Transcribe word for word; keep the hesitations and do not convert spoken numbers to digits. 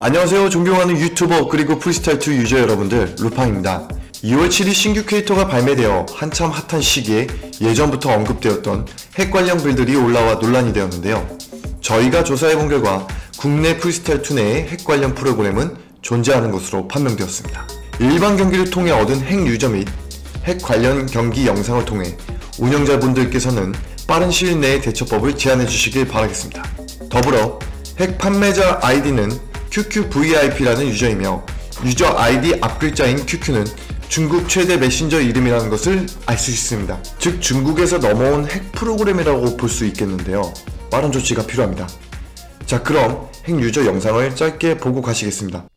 안녕하세요. 존경하는 유튜버 그리고 프리스타일투 유저 여러분들, 루팡입니다. 이월 칠일 신규 캐릭터가 발매되어 한참 핫한 시기에 예전부터 언급되었던 핵 관련 글들이 올라와 논란이 되었는데요. 저희가 조사해본 결과 국내 프리스타일투 내의 핵 관련 프로그램은 존재하는 것으로 판명되었습니다. 일반 경기를 통해 얻은 핵 유저 및 핵 관련 경기 영상을 통해 운영자분들께서는 빠른 시일 내에 대처법을 제안해 주시길 바라겠습니다. 더불어 핵 판매자 아이디는 큐큐브이아이피라는 유저이며 유저 아이디 앞글자인 큐큐는 중국 최대 메신저 이름이라는 것을 알 수 있습니다. 즉 중국에서 넘어온 핵 프로그램이라고 볼 수 있겠는데요. 빠른 조치가 필요합니다. 자, 그럼 핵 유저 영상을 짧게 보고 가시겠습니다.